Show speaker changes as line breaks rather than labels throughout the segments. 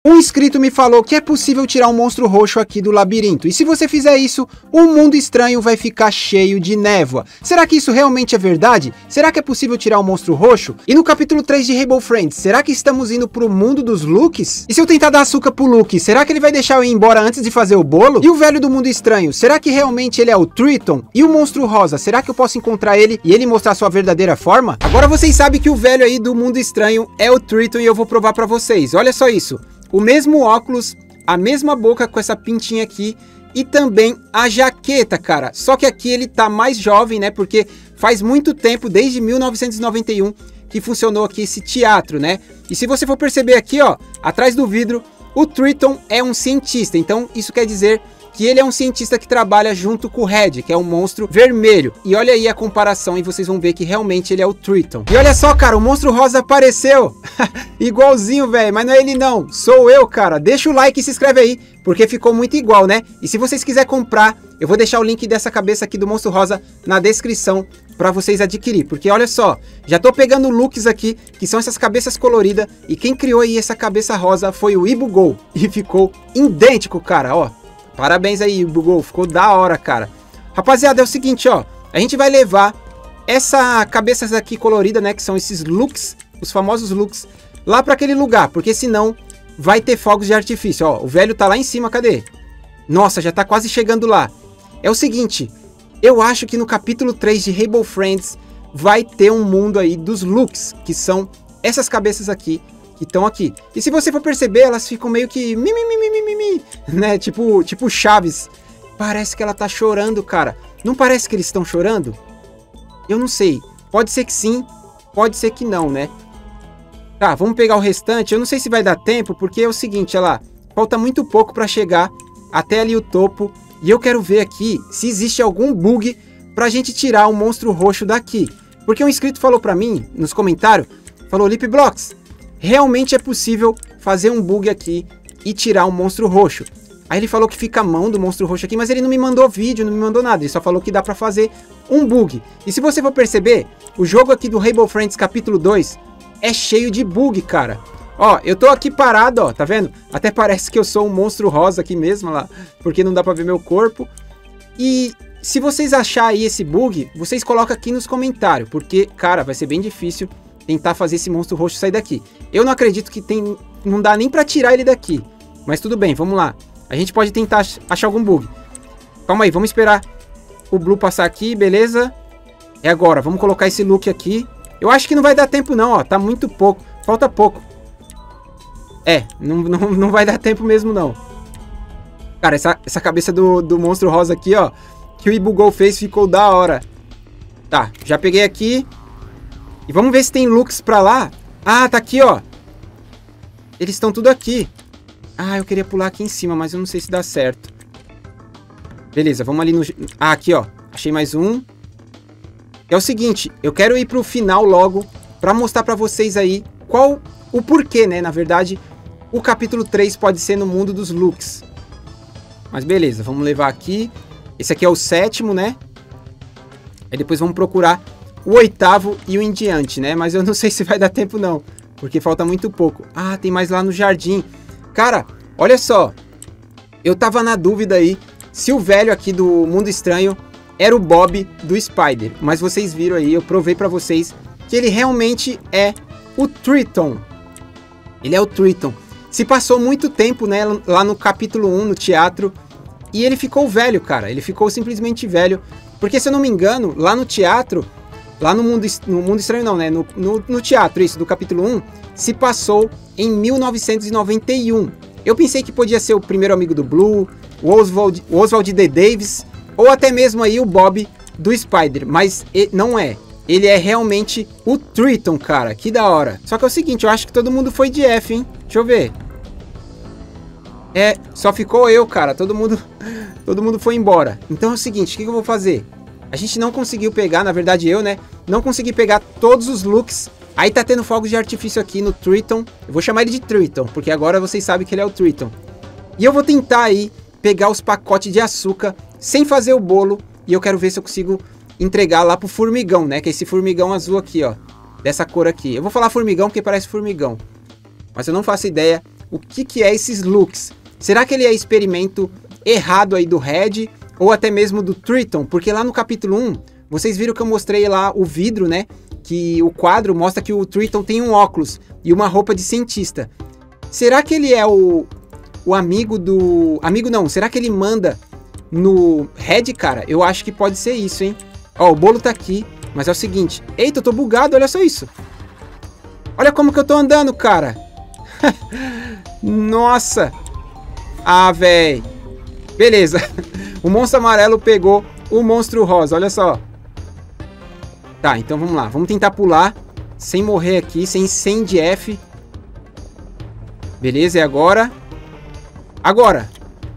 Um inscrito me falou que é possível tirar um monstro roxo aqui do labirinto, e se você fizer isso, o mundo estranho vai ficar cheio de névoa. Será que isso realmente é verdade? Será que é possível tirar um monstro roxo? E no capítulo 3 de Rainbow Friends, será que estamos indo pro mundo dos Lukes? E se eu tentar dar açúcar pro Luke, será que ele vai deixar eu ir embora antes de fazer o bolo? E o velho do mundo estranho, será que realmente ele é o Triton? E o monstro rosa, será que eu posso encontrar ele e ele mostrar sua verdadeira forma? Agora vocês sabem que o velho aí do mundo estranho é o Triton e eu vou provar pra vocês. Olha só isso. O mesmo óculos, a mesma boca com essa pintinha aqui e também a jaqueta, cara. Só que aqui ele tá mais jovem, né? Porque faz muito tempo, desde 1991, que funcionou aqui esse teatro, né? E se você for perceber aqui, ó, atrás do vidro, o Triton é um cientista. Então isso quer dizer que ele é um cientista que trabalha junto com o Red, que é um monstro vermelho. E olha aí a comparação e vocês vão ver que realmente ele é o Triton. E olha só, cara, o monstro rosa apareceu. Igualzinho, velho, mas não é ele não, sou eu, cara. Deixa o like e se inscreve aí, porque ficou muito igual, né? E se vocês quiserem comprar, eu vou deixar o link dessa cabeça aqui do monstro rosa na descrição para vocês adquirir. Porque olha só, já tô pegando looks aqui, que são essas cabeças coloridas. E quem criou aí essa cabeça rosa foi o Ibugol. E ficou idêntico, cara, ó. Parabéns aí, Ibugol, ficou da hora, cara. Rapaziada, é o seguinte, ó. A gente vai levar essa cabeças aqui colorida, né? Que são esses looks, os famosos looks, lá para aquele lugar. Porque senão vai ter fogos de artifício, ó. O velho tá lá em cima, cadê? Nossa, já tá quase chegando lá. É o seguinte, eu acho que no capítulo 3 de Rainbow Friends vai ter um mundo aí dos looks, que são essas cabeças aqui, que estão aqui. E se você for perceber, elas ficam meio que né? Tipo Chaves. Parece que ela tá chorando, cara. Não parece que eles estão chorando? Eu não sei. Pode ser que sim, pode ser que não, né? Tá, vamos pegar o restante. Eu não sei se vai dar tempo, porque é o seguinte, olha lá. Falta muito pouco para chegar até ali o topo. E eu quero ver aqui se existe algum bug pra gente tirar o monstro roxo daqui. Porque um inscrito falou pra mim, nos comentários, falou, Lipblocks, realmente é possível fazer um bug aqui e tirar um monstro roxo. Aí ele falou que fica a mão do monstro roxo aqui, mas ele não me mandou vídeo, não me mandou nada. Ele só falou que dá pra fazer um bug. E se você for perceber, o jogo aqui do Rainbow Friends capítulo 2 é cheio de bug, cara. Ó, eu tô aqui parado, ó, tá vendo? Até parece que eu sou um monstro rosa aqui mesmo, lá, porque não dá pra ver meu corpo. E se vocês acharem aí esse bug, vocês colocam aqui nos comentários, porque, cara, vai ser bem difícil tentar fazer esse monstro roxo sair daqui. Eu não acredito que não dá nem pra tirar ele daqui. Mas tudo bem, vamos lá. A gente pode tentar achar algum bug. Calma aí, vamos esperar o Blue passar aqui, beleza? É agora, vamos colocar esse look aqui. Eu acho que não vai dar tempo não, ó, tá muito pouco, falta pouco. É, não vai dar tempo mesmo não. Cara, essa cabeça do monstro rosa aqui, ó, que o Ibugol fez, ficou da hora. Tá, já peguei aqui. E vamos ver se tem looks pra lá. Ah, tá aqui, ó. Eles estão tudo aqui. Ah, eu queria pular aqui em cima, mas eu não sei se dá certo. Beleza, vamos ali no... Ah, aqui, ó. Achei mais um. É o seguinte, eu quero ir pro final logo pra mostrar pra vocês aí qual o porquê, né? Na verdade, o capítulo 3 pode ser no mundo dos looks. Mas beleza, vamos levar aqui. Esse aqui é o 7º, né? Aí depois vamos procurar o 8º e o em diante, né? Mas eu não sei se vai dar tempo não, porque falta muito pouco. Ah, tem mais lá no jardim. Cara, olha só. Eu tava na dúvida aí se o velho aqui do Mundo Estranho era o Bob do Spider. Mas vocês viram aí, eu provei pra vocês que ele realmente é o Triton. Ele é o Triton. Se passou muito tempo, né, lá no capítulo 1, no teatro, e ele ficou velho, cara. Ele ficou simplesmente velho. Porque, se eu não me engano, lá no teatro, lá no Mundo Estranho não, né, no teatro, isso, do capítulo 1, se passou em 1991. Eu pensei que podia ser o primeiro amigo do Blue, o Oswald D. Davis, ou até mesmo aí o Bob do Spider, mas não é. Ele é realmente o Triton, cara. Que da hora. Só que é o seguinte, eu acho que todo mundo foi de F, hein? Deixa eu ver. É, só ficou eu, cara. Todo mundo foi embora. Então é o seguinte, o que eu vou fazer? A gente não conseguiu pegar, na verdade eu, né? Não consegui pegar todos os looks. Aí tá tendo fogos de artifício aqui no Triton. Eu vou chamar ele de Triton, porque agora vocês sabem que ele é o Triton. E eu vou tentar aí pegar os pacotes de açúcar sem fazer o bolo. E eu quero ver se eu consigo entregar lá pro formigão, né? Que é esse formigão azul aqui, ó. Dessa cor aqui. Eu vou falar formigão porque parece formigão. Mas eu não faço ideia o que é esses looks. Será que ele é experimento errado aí do Red ou até mesmo do Triton? Porque lá no capítulo 1, vocês viram que eu mostrei lá o vidro, né? Que o quadro mostra que o Triton tem um óculos e uma roupa de cientista. Será que ele é o amigo do... Amigo não, será que ele manda no Red, cara? Eu acho que pode ser isso, hein? Ó, o bolo tá aqui, mas é o seguinte. Eita, eu tô bugado, olha só isso. Olha como que eu tô andando, cara. Nossa. Ah, véi. Beleza. O monstro amarelo pegou o monstro rosa, olha só. Tá, então vamos lá. Vamos tentar pular sem morrer aqui, sem DF. Beleza, e agora? Agora.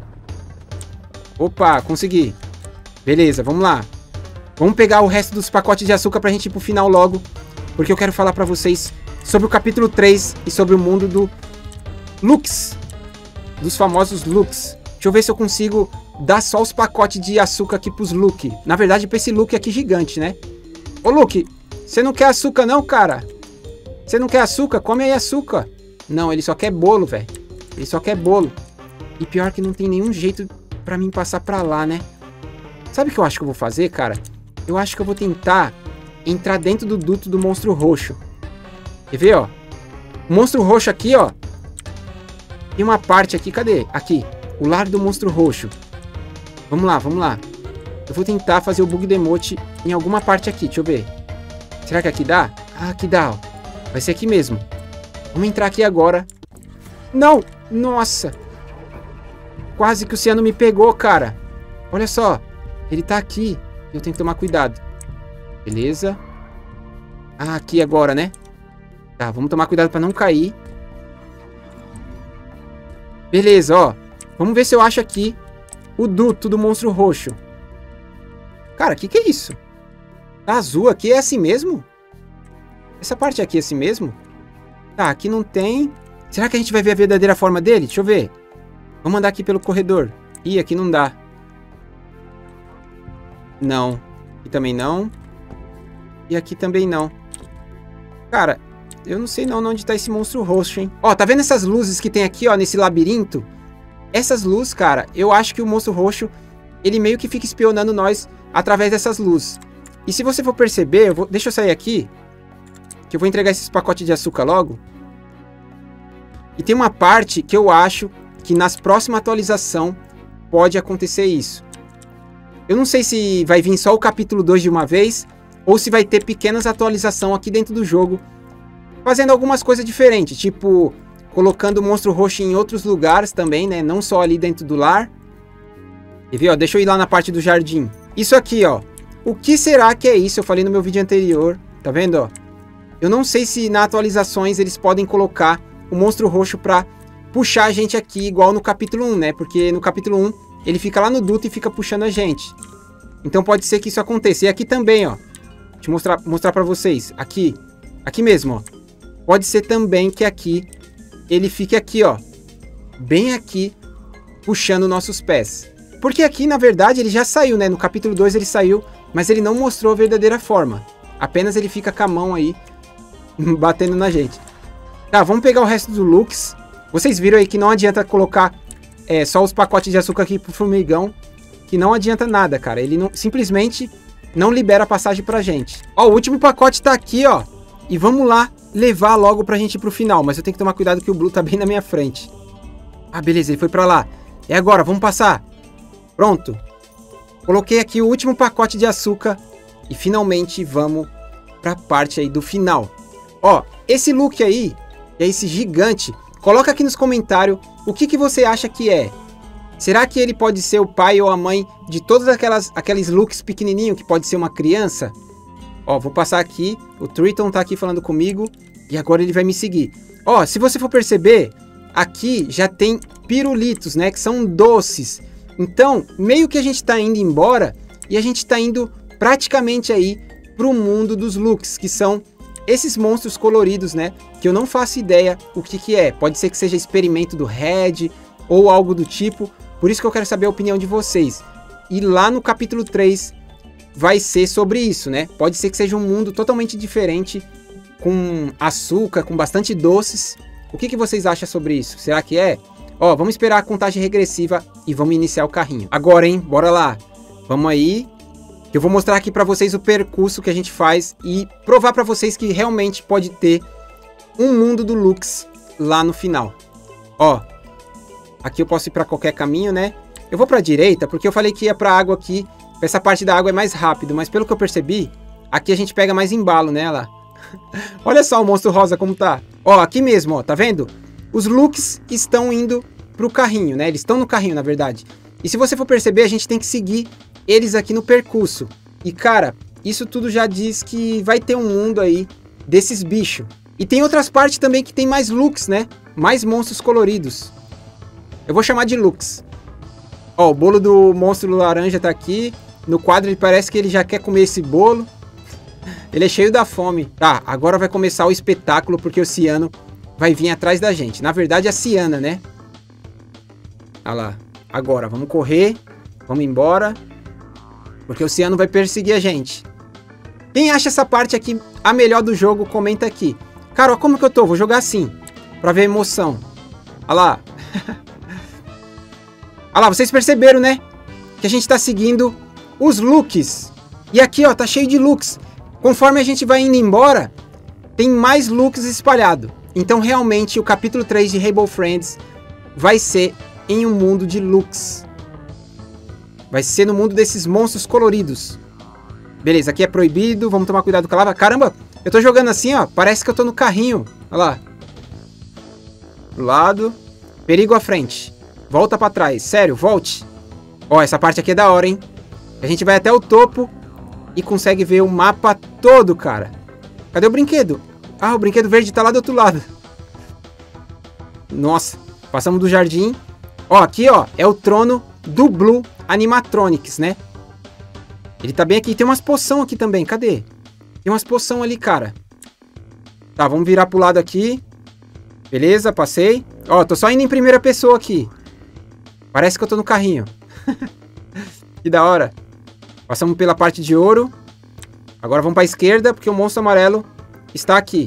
Opa, consegui. Beleza, vamos lá. Vamos pegar o resto dos pacotes de açúcar pra gente ir pro final logo. Porque eu quero falar pra vocês sobre o capítulo 3 e sobre o mundo do Lux. Dos famosos Lux. Deixa eu ver se eu consigo dar só os pacotes de açúcar aqui pros Luke. Na verdade, pra esse Luke aqui gigante, né? Ô, Luke, você não quer açúcar não, cara? Você não quer açúcar? Come aí açúcar. Não, ele só quer bolo, velho. Ele só quer bolo. E pior que não tem nenhum jeito pra mim passar pra lá, né? Sabe o que eu acho que eu vou fazer, cara? Eu acho que eu vou tentar entrar dentro do duto do monstro roxo. Quer ver, ó? O monstro roxo aqui, ó. Tem uma parte aqui, cadê? Aqui, o lar do monstro roxo. Vamos lá, vamos lá. Eu vou tentar fazer o bug do emote em alguma parte aqui, deixa eu ver. Será que aqui dá? Ah, aqui dá, ó. Vai ser aqui mesmo. Vamos entrar aqui agora. Não! Nossa! Quase que o Ciano me pegou, cara. Olha só. Ele tá aqui. Eu tenho que tomar cuidado. Beleza. Ah, aqui agora, né? Tá, vamos tomar cuidado pra não cair. Beleza, ó. Vamos ver se eu acho aqui o duto do monstro roxo. Cara, que é isso? Tá azul aqui, é assim mesmo? Essa parte aqui é assim mesmo? Tá, aqui não tem. Será que a gente vai ver a verdadeira forma dele? Deixa eu ver. Vamos andar aqui pelo corredor. Ih, aqui não dá. Não. Aqui também não. E aqui também não. Cara, eu não sei não onde tá esse monstro roxo, hein? Ó, tá vendo essas luzes que tem aqui, ó, nesse labirinto? Essas luzes, cara, eu acho que o monstro roxo, ele meio que fica espionando nós através dessas luzes. E se você for perceber, deixa eu sair aqui, que eu vou entregar esses pacotes de açúcar logo. E tem uma parte que eu acho que nas próximas atualizações pode acontecer isso. Eu não sei se vai vir só o capítulo 2 de uma vez, ou se vai ter pequenas atualizações aqui dentro do jogo, fazendo algumas coisas diferentes, tipo colocando o monstro roxo em outros lugares também, né? Não só ali dentro do lar. E viu, ó, deixa eu ir lá na parte do jardim. Isso aqui, ó. O que será que é isso? Eu falei no meu vídeo anterior, tá vendo, ó? Eu não sei se na atualizações eles podem colocar o monstro roxo pra puxar a gente aqui, igual no capítulo 1, né? Porque no capítulo 1 ele fica lá no duto e fica puxando a gente. Então pode ser que isso aconteça. E aqui também, ó. Deixa eu mostrar pra vocês. Aqui mesmo, ó. Pode ser também que aqui ele fique aqui, ó. Bem aqui, puxando nossos pés. Porque aqui, na verdade, ele já saiu, né? No capítulo 2 ele saiu, mas ele não mostrou a verdadeira forma. Apenas ele fica com a mão aí, batendo na gente. Tá, vamos pegar o resto do Lux. Vocês viram aí que não adianta colocar só os pacotes de açúcar aqui pro formigão, que não adianta nada, cara. Ele simplesmente não libera a passagem pra gente. Ó, o último pacote tá aqui, ó. E vamos lá levar logo pra gente ir pro final. Mas eu tenho que tomar cuidado que o Blue tá bem na minha frente. Ah, beleza, ele foi pra lá. É agora, vamos passar. Pronto. Coloquei aqui o último pacote de açúcar. E finalmente vamos pra parte aí do final. Ó, esse look aí, é esse gigante. Coloca aqui nos comentários o que você acha que é. Será que ele pode ser o pai ou a mãe de todos aqueles looks pequenininhos que pode ser uma criança? Ó, vou passar aqui. O Triton tá aqui falando comigo. E agora ele vai me seguir. Ó, se você for perceber, aqui já tem pirulitos, né? Que são doces. Então, meio que a gente tá indo embora. E a gente tá indo praticamente aí pro mundo dos looks. Que são esses monstros coloridos, né? Que eu não faço ideia o que é. Pode ser que seja experimento do Red ou algo do tipo. Por isso que eu quero saber a opinião de vocês. E lá no capítulo 3 vai ser sobre isso, né? Pode ser que seja um mundo totalmente diferente, com açúcar, com bastante doces. O que vocês acham sobre isso? Será que é? Ó, vamos esperar a contagem regressiva e vamos iniciar o carrinho. Agora, hein? Bora lá. Vamos aí. Eu vou mostrar aqui pra vocês o percurso que a gente faz e provar pra vocês que realmente pode ter um mundo do Lux lá no final. Ó, aqui eu posso ir pra qualquer caminho, né? Eu vou pra direita porque eu falei que ia pra água aqui. Essa parte da água é mais rápido, mas pelo que eu percebi, aqui a gente pega mais embalo, né? Lá. Olha só o monstro rosa como tá. Ó, aqui mesmo, ó, tá vendo? Os Lux estão indo pro carrinho, né? Eles estão no carrinho, na verdade. E se você for perceber, a gente tem que seguir eles aqui no percurso. E, cara, isso tudo já diz que vai ter um mundo aí desses bichos. E tem outras partes também que tem mais Lux, né? Mais monstros coloridos. Eu vou chamar de Lux. Ó, o bolo do monstro laranja tá aqui. No quadro ele parece que ele já quer comer esse bolo. Ele é cheio da fome. Tá, agora vai começar o espetáculo porque o Ciano vai vir atrás da gente. Na verdade, a Ciana, né? Olha lá. Agora, vamos correr. Vamos embora. Porque o Ciano vai perseguir a gente. Quem acha essa parte aqui a melhor do jogo, comenta aqui. Cara, ó, como que eu tô? Vou jogar assim. Pra ver a emoção. Olha lá. Olha lá, vocês perceberam, né? Que a gente tá seguindo os Lux. E aqui, ó, tá cheio de Lux. Conforme a gente vai indo embora, tem mais Lux espalhado. Então, realmente, o capítulo 3 de Rainbow Friends vai ser em um mundo de Lux. Vai ser no mundo desses monstros coloridos. Beleza, aqui é proibido. Vamos tomar cuidado com a lava. Caramba, eu tô jogando assim, ó. Parece que eu tô no carrinho. Olha lá. Do lado. Perigo à frente. Volta pra trás. Sério, volte. Ó, essa parte aqui é da hora, hein? A gente vai até o topo e consegue ver o mapa todo, cara. Cadê o brinquedo? Ah, o brinquedo verde tá lá do outro lado. Nossa, passamos do jardim. Ó, aqui, ó, é o trono do Blue Animatronics, né? Ele tá bem aqui. Tem umas poção aqui também. Cadê? Tem umas poção ali, cara. Tá, vamos virar pro lado aqui. Beleza, passei. Ó, tô só indo em primeira pessoa aqui. Parece que eu tô no carrinho. Que da hora. Passamos pela parte de ouro. Agora vamos pra esquerda, porque o monstro amarelo está aqui.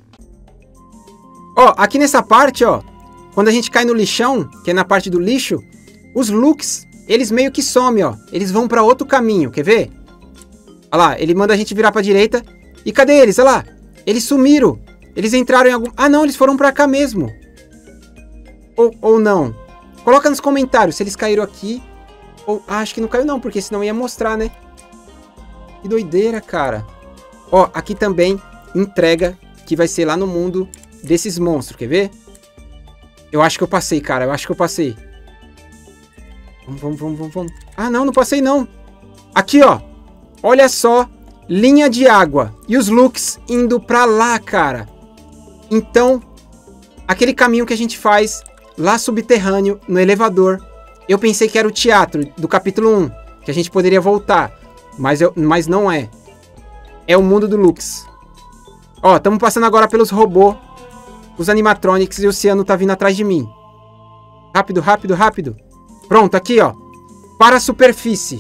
Ó, aqui nessa parte, ó. Quando a gente cai no lixão, que é na parte do lixo, os Lux, eles meio que somem, ó. Eles vão pra outro caminho, quer ver? Olha lá, ele manda a gente virar pra direita. E cadê eles? Olha lá. Eles sumiram. Eles entraram em algum... Ah, não, eles foram pra cá mesmo. Ou não. Coloca nos comentários se eles caíram aqui. Ou... Ah, acho que não caiu não, porque senão ia mostrar, né? Que doideira, cara. Ó, aqui também entrega que vai ser lá no mundo desses monstros, quer ver? Eu acho que eu passei, cara. Eu acho que eu passei. Vamos. Ah, não passei não. Aqui, ó. Olha só. Linha de água. E os Lux indo pra lá, cara. Então, aquele caminho que a gente faz lá subterrâneo, no elevador. Eu pensei que era o teatro do capítulo 1. Que a gente poderia voltar. Mas não é. É o mundo do Lux. Ó, estamos passando agora pelos robôs. Os animatronics e o Ciano tá vindo atrás de mim. Rápido. Pronto, aqui, ó. Para a superfície.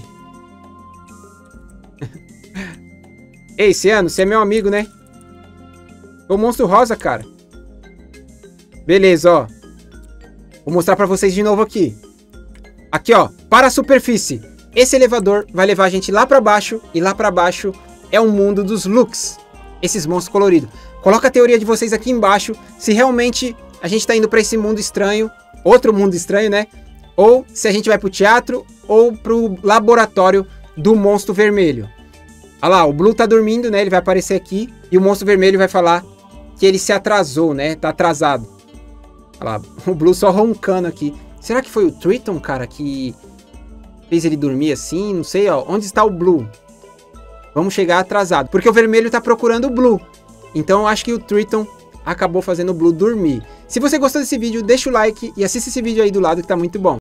Ei, Ciano, você é meu amigo, né? O monstro rosa, cara. Beleza, ó. Vou mostrar pra vocês de novo aqui. Aqui, ó. Para a superfície. Esse elevador vai levar a gente lá pra baixo. E lá pra baixo é o mundo dos Lux. Esses monstros coloridos. Coloca a teoria de vocês aqui embaixo. Se realmente a gente tá indo pra esse mundo estranho. Outro mundo estranho, né? Ou se a gente vai pro teatro. Ou pro laboratório do monstro vermelho. Olha lá, o Blue tá dormindo, né? Ele vai aparecer aqui. E o monstro vermelho vai falar que ele se atrasou, né? Tá atrasado. Olha lá, o Blue só roncando aqui. Será que foi o Triton, cara, que fez ele dormir assim? Não sei, ó. Onde está o Blue? Vamos chegar atrasado. Porque o vermelho tá procurando o Blue. Então eu acho que o Triton acabou fazendo o Blue dormir. Se você gostou desse vídeo, deixa o like e assista esse vídeo aí do lado que tá muito bom.